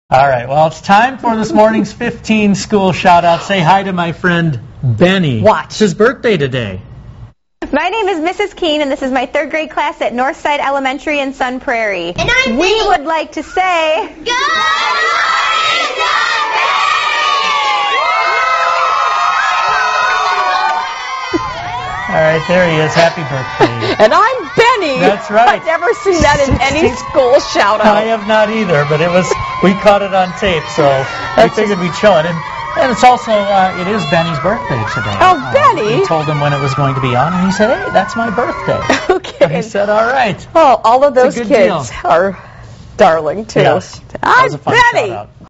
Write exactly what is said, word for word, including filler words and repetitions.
All right, well, it's time for this morning's fifteen school shout-out. Say hi to my friend Benny. Watch. It's his birthday today. My name is Missus Keene, and this is my third grade class at Northside Elementary in Sun Prairie. And I'm we Benny. would like to say... Good morning, Sunday! All right, there he is. Happy birthday. And I'm Benny. That's right. I've never seen that in any school shout I out. have not either, but it was we caught it on tape, so we figured we'd show it. And, and it's also, uh, it is Benny's birthday today. Oh, Uh, Benny. We told him when it was going to be on, and he said, hey, that's my birthday. Okay. He said, all right. Oh, all of those It's a good kids deal. are darling, too. Yes. That I'm was a fun Benny. shout-out.